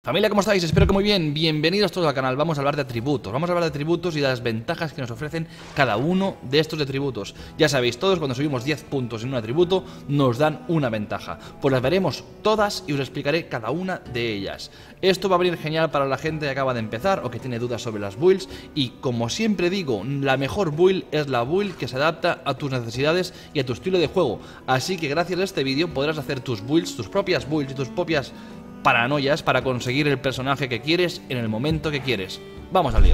Familia, ¿cómo estáis? Espero que muy bien. Bienvenidos todos al canal. Vamos a hablar de atributos. Vamos a hablar de atributos y de las ventajas que nos ofrecen cada uno de estos atributos. Ya sabéis, todos cuando subimos 10 puntos en un atributo nos dan una ventaja. Pues las veremos todas y os explicaré cada una de ellas. Esto va a venir genial para la gente que acaba de empezar o que tiene dudas sobre las builds. Y como siempre digo, la mejor build es la build que se adapta a tus necesidades y a tu estilo de juego. Así que gracias a este vídeo podrás hacer tus builds, tus propias builds y tus propias paranoias para conseguir el personaje que quieres en el momento que quieres. Vamos al lío.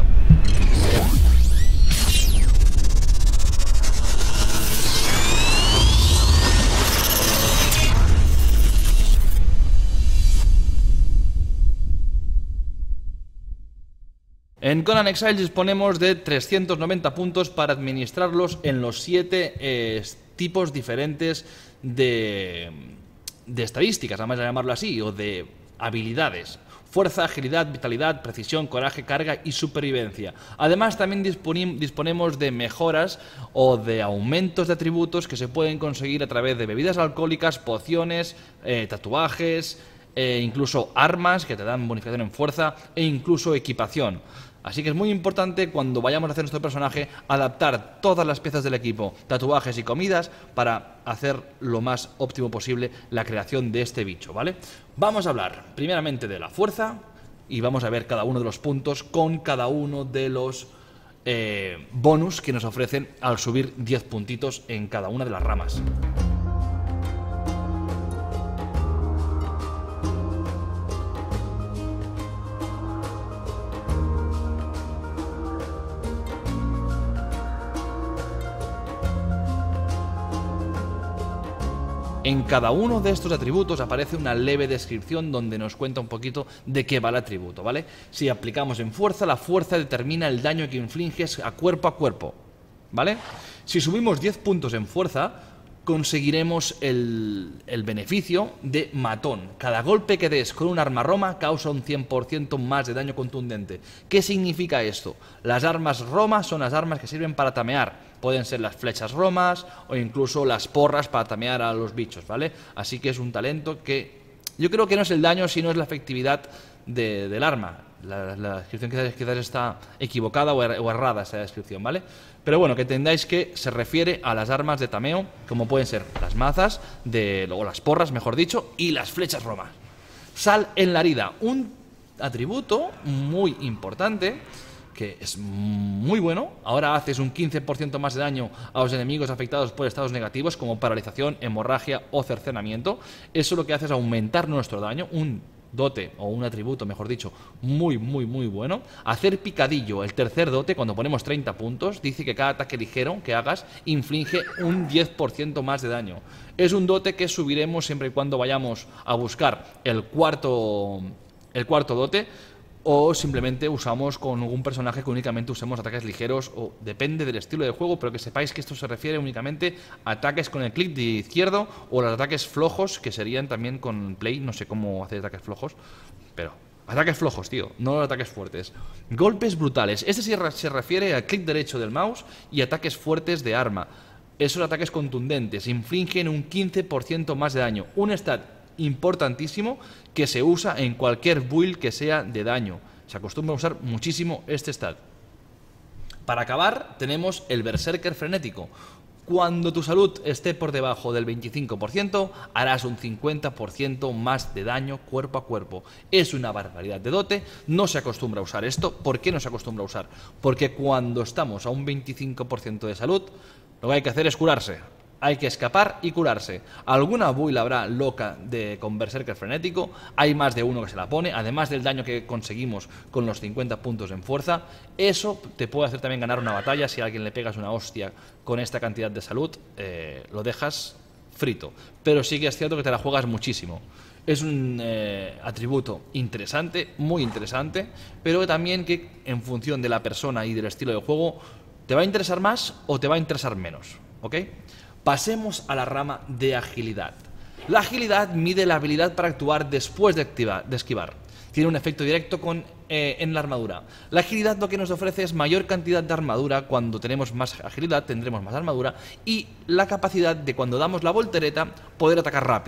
En Conan Exiles disponemos de 390 puntos para administrarlos en los 7 tipos diferentes de estadísticas, vamos a llamarlo así, o de habilidades: fuerza, agilidad, vitalidad, precisión, coraje, carga y supervivencia. Además también disponemos de mejoras o de aumentos de atributos que se pueden conseguir a través de bebidas alcohólicas, pociones, tatuajes, incluso armas que te dan bonificación en fuerza e incluso equipación. Así que es muy importante cuando vayamos a hacer nuestro personaje adaptar todas las piezas del equipo, tatuajes y comidas para hacer lo más óptimo posible la creación de este bicho, ¿vale? Vamos a hablar primeramente de la fuerza y vamos a ver cada uno de los puntos con cada uno de los bonus que nos ofrecen al subir 10 puntitos en cada una de las ramas. En cada uno de estos atributos aparece una leve descripción donde nos cuenta un poquito de qué va el atributo, ¿vale? Si aplicamos en fuerza, la fuerza determina el daño que infliges a cuerpo, ¿vale? Si subimos 10 puntos en fuerza, conseguiremos el beneficio de matón. Cada golpe que des con un arma roma causa un 100% más de daño contundente. ¿Qué significa esto? Las armas roma son las armas que sirven para tamear. Pueden ser las flechas romas o incluso las porras para tamear a los bichos, ¿vale? Así que es un talento que yo creo que no es el daño, sino es la efectividad del arma. La descripción quizás está equivocada o errada esa descripción, ¿vale? Pero bueno, que entendáis que se refiere a las armas de tameo, como pueden ser las mazas, o las porras, mejor dicho, y las flechas romas. Sal en la herida, un atributo muy importante, que es muy bueno. Ahora haces un 15% más de daño a los enemigos afectados por estados negativos como paralización, hemorragia o cercenamiento. Eso lo que hace es aumentar nuestro daño, un dote o un atributo, mejor dicho, muy bueno. Hacer picadillo, el tercer dote, cuando ponemos 30 puntos, dice que cada ataque ligero que hagas inflige un 10% más de daño. Es un dote que subiremos siempre y cuando vayamos a buscar el cuarto dote, o simplemente usamos con algún personaje que únicamente usemos ataques ligeros, o depende del estilo de juego, pero que sepáis que esto se refiere únicamente a ataques con el clic de izquierdo o los ataques flojos, que serían también con play. No sé cómo hacer ataques flojos, pero ataques flojos, tío, no ataques fuertes. Golpes brutales, este sí se refiere al clic derecho del mouse y ataques fuertes de arma. Esos ataques contundentes infligen un 15% más de daño, un stat importantísimo que se usa en cualquier build que sea de daño. Se acostumbra a usar muchísimo este stat. Para acabar tenemos el Berserker frenético. Cuando tu salud esté por debajo del 25%, harás un 50% más de daño cuerpo a cuerpo. Es una barbaridad de dote, no se acostumbra a usar esto. ¿Por qué no se acostumbra a usar? Porque cuando estamos a un 25% de salud, lo que hay que hacer es curarse. Hay que escapar y curarse. Alguna build habrá loca con Berserker frenético, hay más de uno que se la pone, además del daño que conseguimos con los 50 puntos en fuerza. Eso te puede hacer también ganar una batalla. Si a alguien le pegas una hostia con esta cantidad de salud, lo dejas frito. Pero sí que es cierto que te la juegas muchísimo. Es un atributo interesante, muy interesante, pero también que en función de la persona y del estilo de juego te va a interesar más o te va a interesar menos, ¿ok? Pasemos a la rama de agilidad. La agilidad mide la habilidad para actuar después de esquivar. Tiene un efecto directo en la armadura. La agilidad lo que nos ofrece es mayor cantidad de armadura. Cuando tenemos más agilidad tendremos más armadura y la capacidad de, cuando damos la voltereta, poder atacar rápido.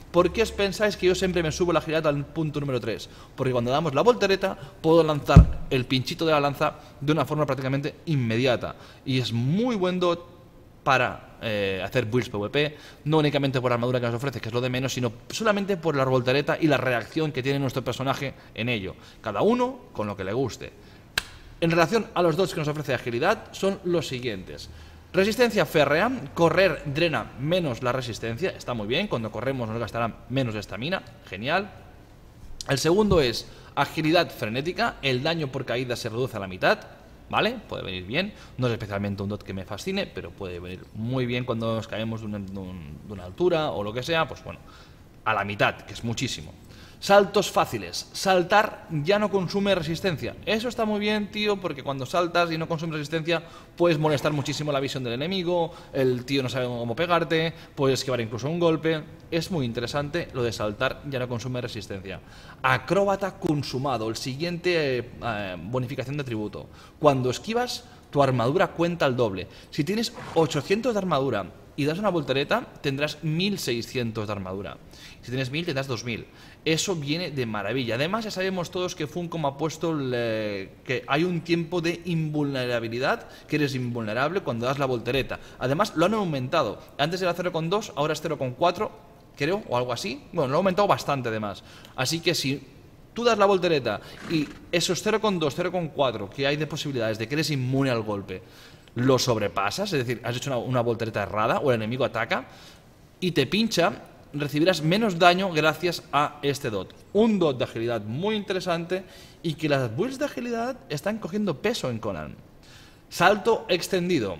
¿Por qué os pensáis que yo siempre me subo la agilidad al punto número 3? Porque cuando damos la voltereta puedo lanzar el pinchito de la lanza de una forma prácticamente inmediata. Y es muy buen dot para hacer builds PvP, no únicamente por la armadura que nos ofrece, que es lo de menos, sino solamente por la voltereta y la reacción que tiene nuestro personaje en ello. Cada uno con lo que le guste. En relación a los dots que nos ofrece agilidad, son los siguientes. Resistencia férrea, correr drena menos la resistencia, está muy bien, cuando corremos nos gastará menos estamina, genial. El segundo es agilidad frenética, el daño por caída se reduce a la mitad, ¿vale? Puede venir bien, no es especialmente un dot que me fascine, pero puede venir muy bien cuando nos caemos de una altura o lo que sea, pues bueno, a la mitad, que es muchísimo. Saltos fáciles. Saltar ya no consume resistencia. Eso está muy bien, tío, porque cuando saltas y no consumes resistencia puedes molestar muchísimo la visión del enemigo, el tío no sabe cómo pegarte, puedes esquivar incluso un golpe. Es muy interesante lo de saltar ya no consume resistencia. Acróbata consumado, el siguiente bonificación de atributo. Cuando esquivas, tu armadura cuenta al doble. Si tienes 800 de armadura y das una voltereta, tendrás 1600 de armadura. Si tienes 1000, tendrás 2000. Eso viene de maravilla. Además, ya sabemos todos que Funcom ha puesto que hay un tiempo de invulnerabilidad, que eres invulnerable cuando das la voltereta. Además, lo han aumentado. Antes era 0,2, ahora es 0,4, creo, o algo así. Bueno, lo han aumentado bastante, además. Así que si tú das la voltereta y esos 0,2, 0,4 que hay de posibilidades de que eres inmune al golpe, lo sobrepasas, es decir, has hecho una voltereta errada o el enemigo ataca y te pincha, recibirás menos daño gracias a este dot. Un dot de agilidad muy interesante y que las builds de agilidad están cogiendo peso en Conan. Salto extendido.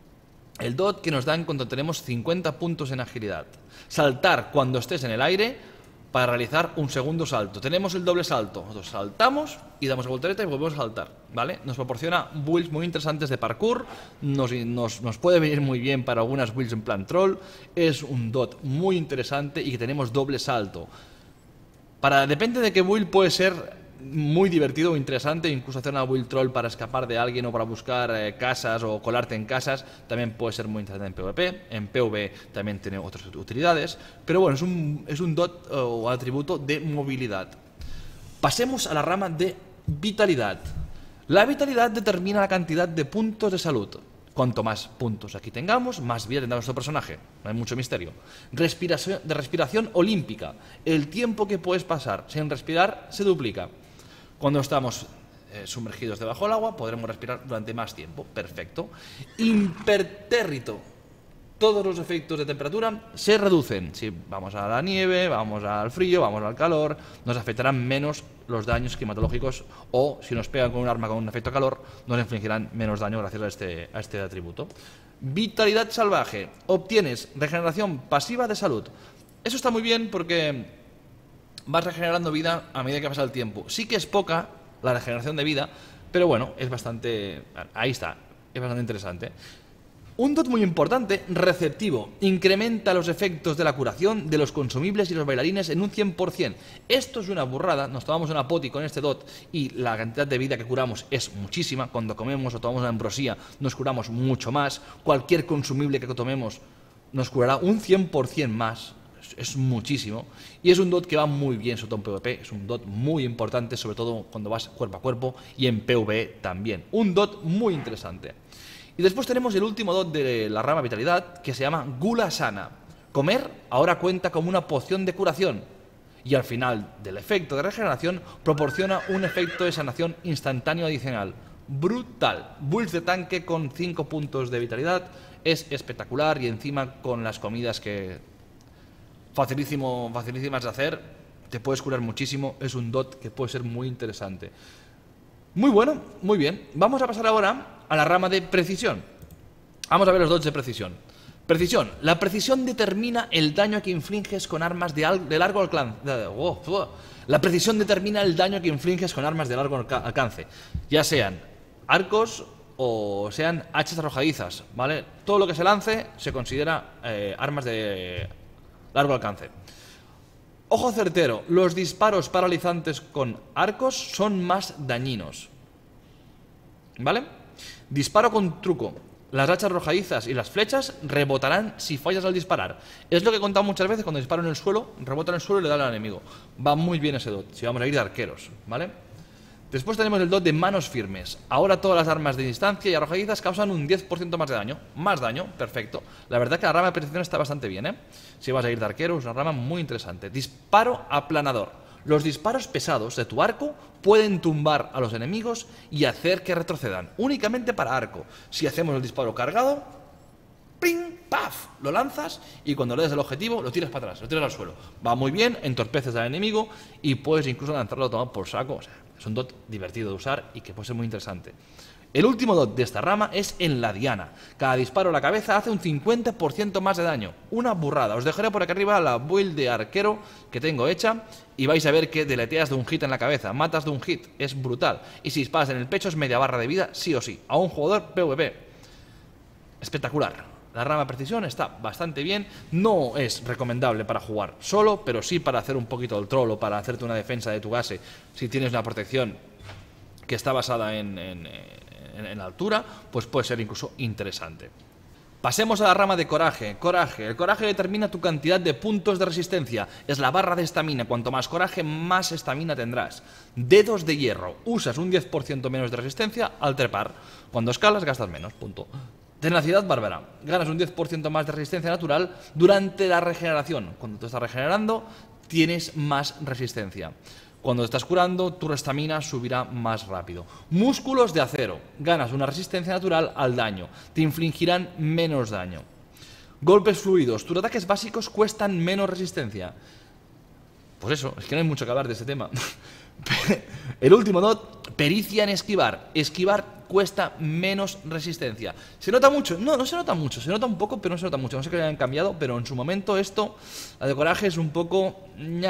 El dot que nos dan cuando tenemos 50 puntos en agilidad. Saltar cuando estés en el aire para realizar un segundo salto. Tenemos el doble salto. Nosotros saltamos y damos la voltereta y volvemos a saltar, ¿vale? Nos proporciona builds muy interesantes de parkour. Nos puede venir muy bien para algunas builds en plan troll. Es un dot muy interesante y que tenemos doble salto. Depende de qué build, puede ser muy divertido o interesante, incluso hacer una build troll para escapar de alguien o para buscar casas o colarte en casas, también puede ser muy interesante en PvP. En PvE también tiene otras utilidades, pero bueno, es un dot o atributo de movilidad. Pasemos a la rama de vitalidad. La vitalidad determina la cantidad de puntos de salud. Cuanto más puntos aquí tengamos, más vida tendrá nuestro personaje. No hay mucho misterio. Respiración olímpica. El tiempo que puedes pasar sin respirar se duplica. Cuando estamos sumergidos debajo del agua, podremos respirar durante más tiempo. Perfecto. Impertérrito. Todos los efectos de temperatura se reducen. Si vamos a la nieve, vamos al frío, vamos al calor, nos afectarán menos los daños climatológicos, o si nos pegan con un arma con un efecto calor, nos infligirán menos daño gracias a este atributo. Vitalidad salvaje. Obtienes regeneración pasiva de salud. Eso está muy bien porque vas regenerando vida a medida que pasa el tiempo. Sí que es poca la regeneración de vida, pero bueno, es bastante... Ahí está, es bastante interesante. Un dot muy importante, receptivo. Incrementa los efectos de la curación de los consumibles y los bailarines en un 100%. Esto es una burrada. Nos tomamos una poti con este dot y la cantidad de vida que curamos es muchísima. Cuando comemos o tomamos una ambrosía nos curamos mucho más. Cualquier consumible que tomemos nos curará un 100% más. Es muchísimo. Y es un dot que va muy bien, sobre todo en PvP. Es un dot muy importante, sobre todo cuando vas cuerpo a cuerpo, y en PvE también. Un dot muy interesante. Y después tenemos el último dot de la rama vitalidad, que se llama Gula Sana. Comer ahora cuenta como una poción de curación. Y al final del efecto de regeneración, proporciona un efecto de sanación instantáneo adicional. Brutal. Builds de tanque con 5 puntos de vitalidad. Es espectacular, y encima con las comidas que... facilísimas de hacer. Te puedes curar muchísimo. Es un dot que puede ser muy interesante. Muy bueno, muy bien. Vamos a pasar ahora a la rama de precisión. Vamos a ver los dots de precisión. Precisión. La precisión determina el daño que infliges con armas de largo alcance. La precisión determina el daño que infliges con armas de largo alcance, ya sean arcos o sean hachas arrojadizas, ¿vale? Todo lo que se lance se considera armas de largo alcance. Ojo certero. Los disparos paralizantes con arcos son más dañinos, ¿vale? Disparo con truco. Las hachas arrojadizas y las flechas rebotarán si fallas al disparar. Es lo que he contado muchas veces cuando disparo en el suelo, rebota en el suelo y le da al enemigo. Va muy bien ese dot, si vamos a ir de arqueros, ¿vale? Después tenemos el dot de manos firmes. Ahora todas las armas de distancia y arrojadizas causan un 10% más de daño. Más daño, perfecto. La verdad que la rama de precisión está bastante bien, ¿eh? Si vas a ir de arquero, es una rama muy interesante. Disparo aplanador. Los disparos pesados de tu arco pueden tumbar a los enemigos y hacer que retrocedan. Únicamente para arco. Si hacemos el disparo cargado, ¡ping! ¡Paf! Lo lanzas y cuando le des el objetivo lo tiras para atrás, lo tiras al suelo. Va muy bien, entorpeces al enemigo y puedes incluso lanzarlo a tomar por saco. O sea, es un dot divertido de usar y que puede ser muy interesante. El último dot de esta rama es en la diana. Cada disparo a la cabeza hace un 50% más de daño. Una burrada. Os dejaré por aquí arriba la build de arquero que tengo hecha y vais a ver que deleteas de un hit en la cabeza. Matas de un hit. Es brutal. Y si disparas en el pecho es media barra de vida sí o sí. A un jugador PvP. Espectacular. La rama de precisión está bastante bien. No es recomendable para jugar solo, pero sí para hacer un poquito el troll o para hacerte una defensa de tu base. Si tienes una protección que está basada en la altura, pues puede ser incluso interesante. Pasemos a la rama de coraje. El coraje determina tu cantidad de puntos de resistencia. Es la barra de estamina. Cuanto más coraje, más estamina tendrás. Dedos de hierro. Usas un 10% menos de resistencia al trepar. Cuando escalas, gastas menos. Punto. Tenacidad bárbara. Ganas un 10% más de resistencia natural durante la regeneración. Cuando te estás regenerando, tienes más resistencia. Cuando te estás curando, tu estamina subirá más rápido. Músculos de acero. Ganas una resistencia natural al daño. Te infligirán menos daño. Golpes fluidos. Tus ataques básicos cuestan menos resistencia. Pues eso, es que no hay mucho que hablar de este tema. El último dot, pericia en esquivar. Esquivar cuesta menos resistencia. ¿Se nota mucho? No, no se nota mucho. Se nota un poco, pero no se nota mucho. No sé qué hayan cambiado, pero en su momento esto, la de coraje es un poco...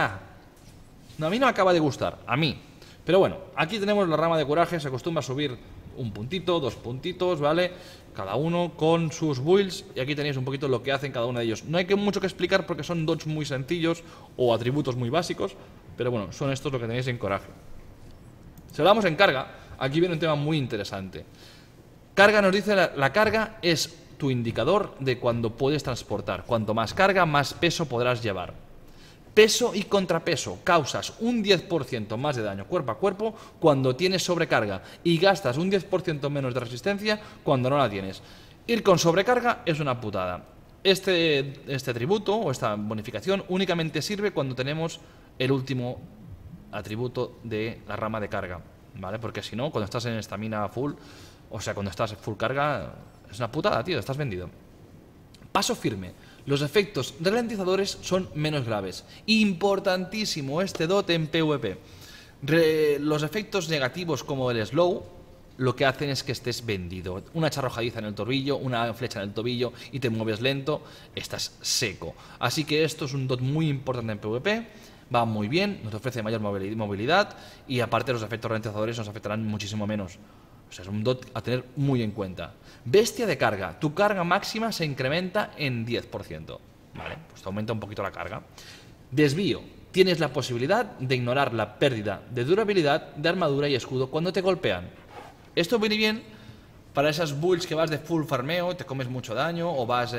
No, a mí no me acaba de gustar, a mí. Pero bueno, aquí tenemos la rama de coraje, se acostumbra a subir un puntito, 2 puntitos, ¿vale? Cada uno con sus builds, y aquí tenéis un poquito lo que hacen cada uno de ellos. No hay mucho que explicar porque son dots muy sencillos o atributos muy básicos, pero bueno, son estos lo que tenéis en coraje. Si hablamos en carga, aquí viene un tema muy interesante. Carga nos dice, la carga es tu indicador de cuando puedes transportar. Cuanto más carga, más peso podrás llevar. Peso y contrapeso. Causas un 10% más de daño cuerpo a cuerpo cuando tienes sobrecarga y gastas un 10% menos de resistencia cuando no la tienes. Ir con sobrecarga es una putada. Este atributo o esta bonificación únicamente sirve cuando tenemos el último atributo de la rama de carga, ¿vale? Porque si no, cuando estás en estamina full, o sea, cuando estás full carga, es una putada, tío, estás vendido. Paso firme. Los efectos ralentizadores son menos graves. Importantísimo este dot en PvP. Los efectos negativos como el slow lo que hacen es que estés vendido. Una hacha arrojadiza en el tobillo, una flecha en el tobillo y te mueves lento, estás seco. Así que esto es un dot muy importante en PvP. Va muy bien, nos ofrece mayor movilidad y aparte los efectos ralentizadores nos afectarán muchísimo menos. O sea, es un dot a tener muy en cuenta. Bestia de carga. Tu carga máxima se incrementa en 10%. Vale, pues te aumenta un poquito la carga. Desvío. Tienes la posibilidad de ignorar la pérdida de durabilidad de armadura y escudo cuando te golpean. Esto viene bien para esas builds que vas de full farmeo, te comes mucho daño o vas...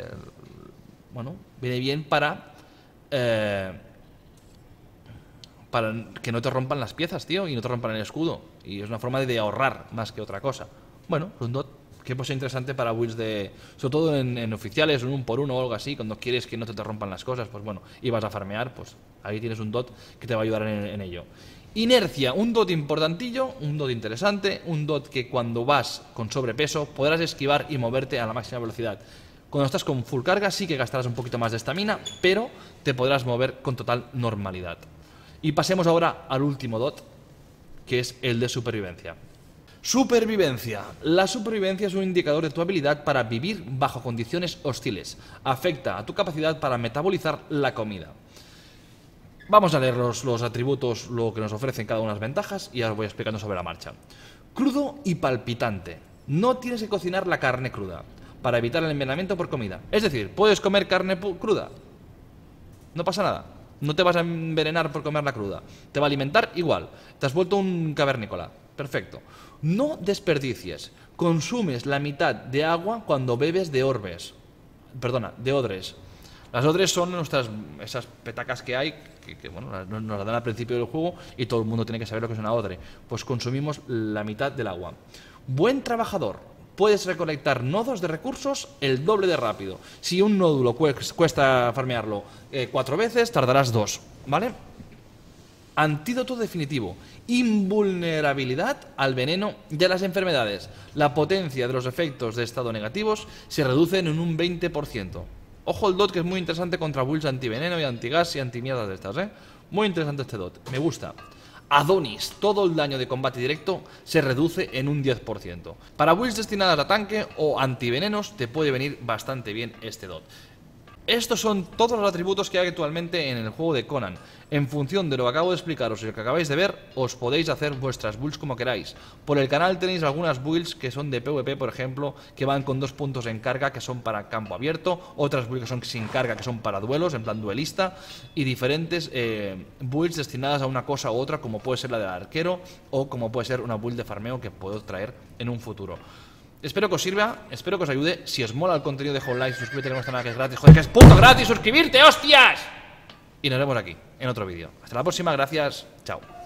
bueno, viene bien para que no te rompan las piezas, tío, y no te rompan el escudo. Y es una forma de ahorrar más que otra cosa. Bueno, un dot que puede ser interesante para builds de... Sobre todo en oficiales, un 1x1 o algo así, cuando quieres que no te rompan las cosas, pues bueno, y vas a farmear, pues ahí tienes un dot que te va a ayudar en ello. Inercia, un dot importantillo, un dot interesante, un dot que cuando vas con sobrepeso podrás esquivar y moverte a la máxima velocidad. Cuando estás con full carga sí que gastarás un poquito más de estamina, pero te podrás mover con total normalidad. Y pasemos ahora al último dot, que es el de supervivencia. Supervivencia. La supervivencia es un indicador de tu habilidad para vivir bajo condiciones hostiles. Afecta a tu capacidad para metabolizar la comida. Vamos a leer los atributos, lo que nos ofrecen cada una de las ventajas, y ya os voy explicando sobre la marcha. Crudo y palpitante. No tienes que cocinar la carne cruda para evitar el envenenamiento por comida. Es decir, puedes comer carne cruda. No pasa nada. No te vas a envenenar por comerla cruda. Te va a alimentar igual. Te has vuelto un cavernícola. Perfecto. No desperdicies. Consumes la mitad de agua cuando bebes de orbes. Perdona, de odres. Las odres son esas petacas que hay, que bueno, nos las dan al principio del juego y todo el mundo tiene que saber lo que es una odre. Pues consumimos la mitad del agua. Buen trabajador. Puedes recolectar nodos de recursos el doble de rápido. Si un nódulo cuesta farmearlo 4 veces, tardarás 2, ¿vale? Antídoto definitivo. Invulnerabilidad al veneno y a las enfermedades. La potencia de los efectos de estado negativos se reducen en un 20%. Ojo el dot, que es muy interesante contra builds antiveneno y antigas y antimierdas de estas, ¿eh? Muy interesante este dot, me gusta. Adonis, todo el daño de combate directo se reduce en un 10%. Para builds destinadas a tanque o antivenenos te puede venir bastante bien este dot. Estos son todos los atributos que hay actualmente en el juego de Conan. En función de lo que acabo de explicaros y lo que acabáis de ver, os podéis hacer vuestras builds como queráis. Por el canal tenéis algunas builds que son de PvP, por ejemplo, que van con 2 puntos en carga, que son para campo abierto. Otras builds que son sin carga, que son para duelos, en plan duelista. Y diferentes builds destinadas a una cosa u otra, como puede ser la del arquero o como puede ser una build de farmeo que puedo traer en un futuro. Espero que os sirva, espero que os ayude. Si os mola el contenido, dejo un like, suscríbete a nuestro canal, que es gratis. Joder, que es puto gratis suscribirte, hostias. Y nos vemos aquí, en otro vídeo. Hasta la próxima, gracias, chao.